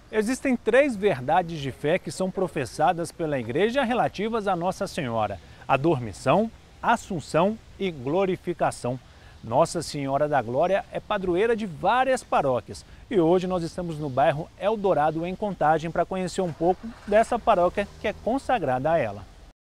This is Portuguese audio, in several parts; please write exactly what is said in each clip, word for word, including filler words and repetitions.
Existem três verdades de fé que são professadas pela Igreja relativas a Nossa Senhora: a dormição, assunção e glorificação. Nossa Senhora da Glória é padroeira de várias paróquias e hoje nós estamos no bairro Eldorado, em Contagem, para conhecer um pouco dessa paróquia que é consagrada a ela.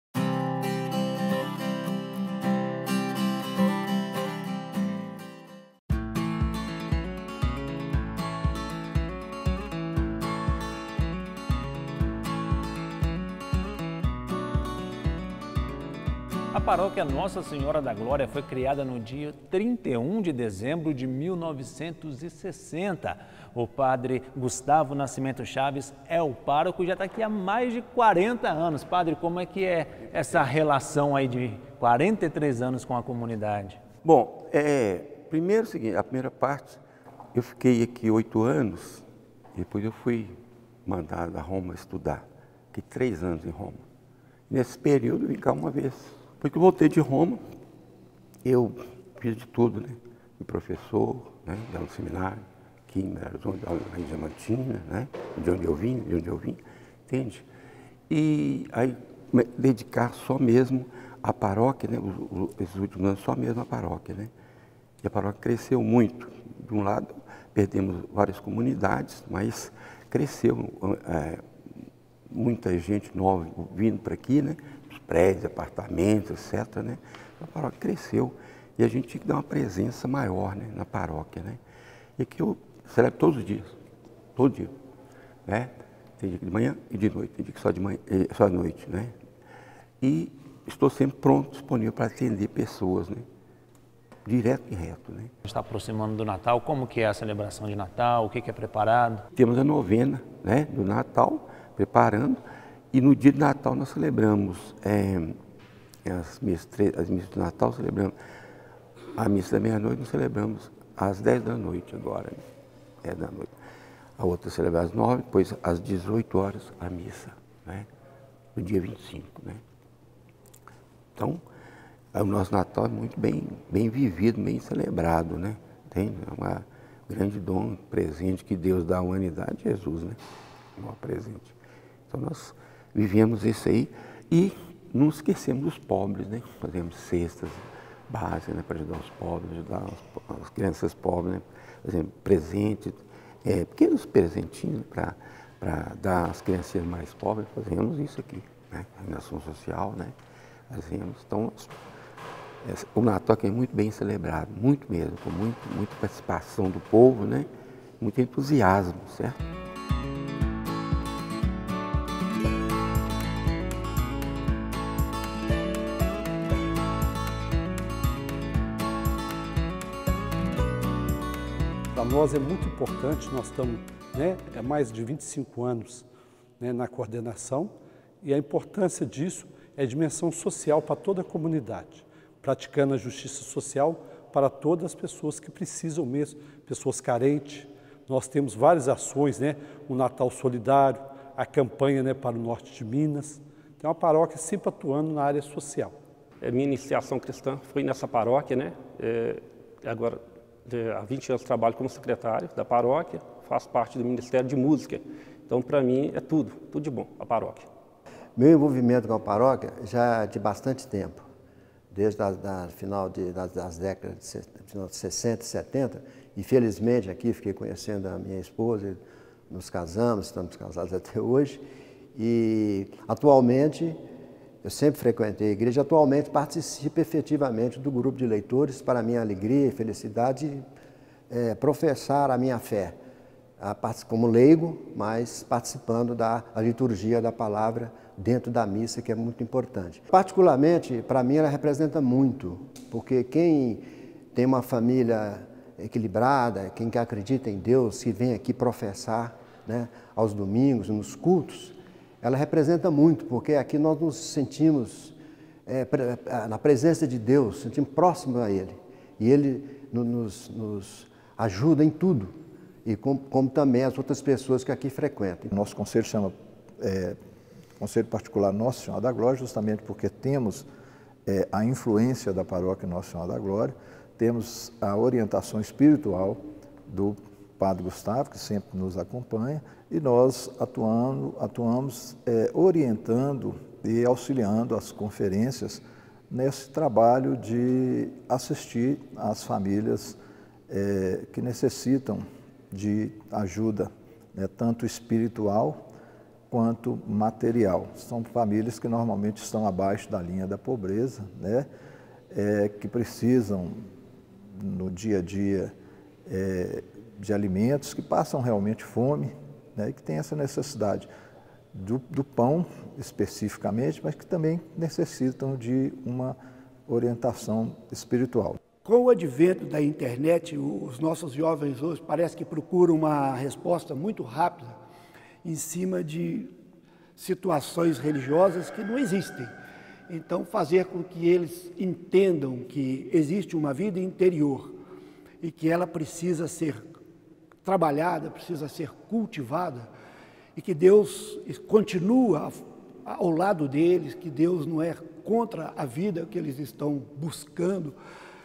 A paróquia Nossa Senhora da Glória foi criada no dia trinta e um de dezembro de mil novecentos e sessenta. O padre Gustavo Nascimento Chaves é o pároco e já está aqui há mais de quarenta anos. Padre, como é que é essa relação aí de quarenta e três anos com a comunidade? Bom, é, primeiro é o seguinte, a primeira parte, eu fiquei aqui oito anos, depois eu fui mandado a Roma estudar. Fiquei três anos em Roma. Nesse período eu vim cá uma vez. Depois que eu voltei de Roma, eu fiz de tudo, né? Fui professor, né? Dava um seminário, aqui em Belo Horizonte, em Diamantina, né? De onde eu vim, de onde eu vim, entende? E aí, me dedicar só mesmo à paróquia, né? Os, esses últimos anos, só mesmo à paróquia, né? E a paróquia cresceu muito. De um lado, perdemos várias comunidades, mas cresceu, é, muita gente nova vindo para aqui, né? Prédios, apartamentos, etcétera, né? A paróquia cresceu e a gente tinha que dar uma presença maior, né, na paróquia, né? E aqui eu celebro todos os dias, todo dia, né? Tem dia de manhã e de noite, tem dia que só de manhã, só de noite, né? E estou sempre pronto, disponível para atender pessoas, né? Direto e reto, né? Está aproximando do Natal, como que é a celebração de Natal, o que que é preparado? Temos a novena, né, do Natal, preparando. E no dia de Natal nós celebramos é, as, missas, as missas de Natal, celebramos a missa da meia-noite, nós celebramos às dez da noite agora, né? dez da noite. A outra celebra às nove, depois às dezoito horas a missa, né? No dia vinte e cinco, né? Então, o nosso Natal é muito bem, bem vivido, bem celebrado, né? Tem uma grande dom, presente que Deus dá à humanidade, Jesus, né? Um maior presente. Então nós vivemos isso aí e não esquecemos dos pobres, né? Fazemos cestas básicas, né? Para ajudar os pobres, ajudar as, as crianças pobres, né? Fazemos presentes, é, pequenos presentinhos para dar às crianças mais pobres. Fazemos isso aqui, né? Na ação social, né? Fazemos. Então, o Natal aqui é muito bem celebrado, muito mesmo, com muito, muita participação do povo, né? Muito entusiasmo, certo? Para nós é muito importante, nós estamos, né, há mais de vinte e cinco anos, né, na coordenação, e a importância disso é a dimensão social para toda a comunidade, praticando a justiça social para todas as pessoas que precisam mesmo, pessoas carentes. Nós temos várias ações, né, o Natal Solidário, a campanha, né, para o norte de Minas. Tem uma paróquia sempre atuando na área social. A minha iniciação cristã foi nessa paróquia, né? É, agora, de, há vinte anos trabalho como secretário da paróquia, faço parte do Ministério de Música. Então, para mim, é tudo, tudo de bom, a paróquia. Meu envolvimento com a paróquia já é de bastante tempo, desde a da, final de, das, das décadas de sessenta e setenta, e felizmente aqui fiquei conhecendo a minha esposa, nos casamos, estamos casados até hoje, e atualmente, eu sempre frequentei a igreja, atualmente participo efetivamente do grupo de leitores para a minha alegria e felicidade é, professar a minha fé, a, como leigo, mas participando da liturgia da palavra dentro da missa, que é muito importante. Particularmente, para mim, ela representa muito, porque quem tem uma família equilibrada, quem que acredita em Deus, que vem aqui professar, né, aos domingos, nos cultos, ela representa muito, porque aqui nós nos sentimos é, na presença de Deus, sentimos próximos a Ele. E Ele nos, nos ajuda em tudo, e como, como também as outras pessoas que aqui frequentam. Nosso conselho chama é, Conselho Particular Nossa Senhora da Glória, justamente porque temos é, a influência da paróquia Nossa Senhora da Glória, temos a orientação espiritual do Padre Gustavo, que sempre nos acompanha, e nós atuando, atuamos é, orientando e auxiliando as conferências nesse trabalho de assistir às famílias é, que necessitam de ajuda, né, tanto espiritual quanto material. São famílias que normalmente estão abaixo da linha da pobreza, né, é, que precisam no dia a dia é, de alimentos, que passam realmente fome, né, e que tem essa necessidade do, do pão especificamente, mas que também necessitam de uma orientação espiritual. Com o advento da internet, os nossos jovens hoje parece que procuram uma resposta muito rápida em cima de situações religiosas que não existem. Então, fazer com que eles entendam que existe uma vida interior e que ela precisa ser trabalhada, precisa ser cultivada, e que Deus continua ao lado deles, que Deus não é contra a vida que eles estão buscando,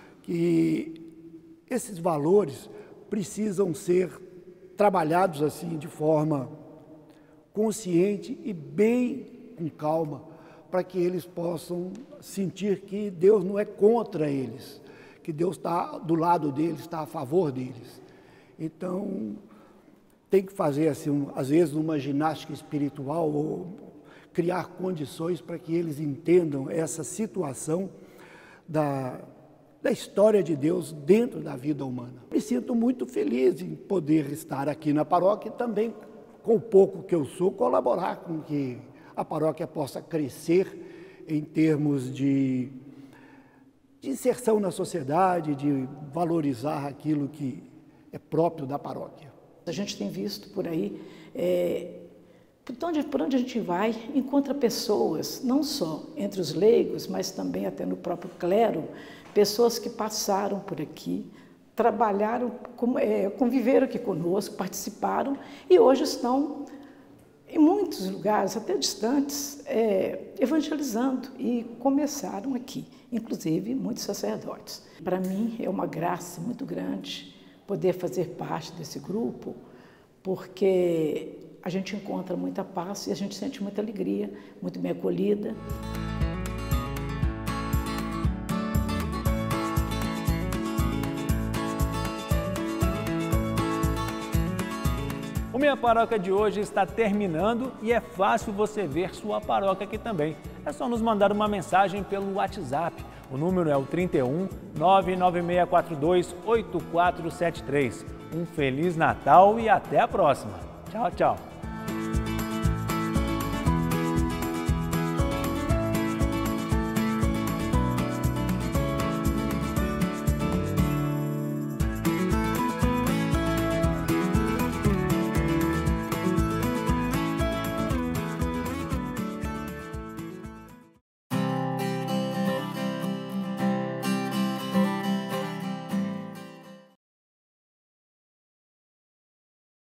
que esses valores precisam ser trabalhados assim de forma consciente e bem com calma, para que eles possam sentir que Deus não é contra eles, que Deus está do lado deles, está a favor deles. Então, tem que fazer, assim, um, às vezes, uma ginástica espiritual ou criar condições para que eles entendam essa situação da, da história de Deus dentro da vida humana. Me sinto muito feliz em poder estar aqui na paróquia e também, com o pouco que eu sou, colaborar com que a paróquia possa crescer em termos de, de inserção na sociedade, de valorizar aquilo que é próprio da paróquia. A gente tem visto por aí, é, por, onde, por onde a gente vai, encontra pessoas, não só entre os leigos, mas também até no próprio clero, pessoas que passaram por aqui, trabalharam, é, conviveram aqui conosco, participaram e hoje estão em muitos lugares, até distantes, é, evangelizando e começaram aqui, inclusive muitos sacerdotes. Para mim é uma graça muito grande poder fazer parte desse grupo, porque a gente encontra muita paz e a gente sente muita alegria, muito bem acolhida. O Minha Paróquia de hoje está terminando e é fácil você ver sua paróquia aqui também. É só nos mandar uma mensagem pelo WhatsApp. O número é o trinta e um, nove nove seis quatro dois, oito quatro sete três. Um Feliz Natal e até a próxima. Tchau, tchau.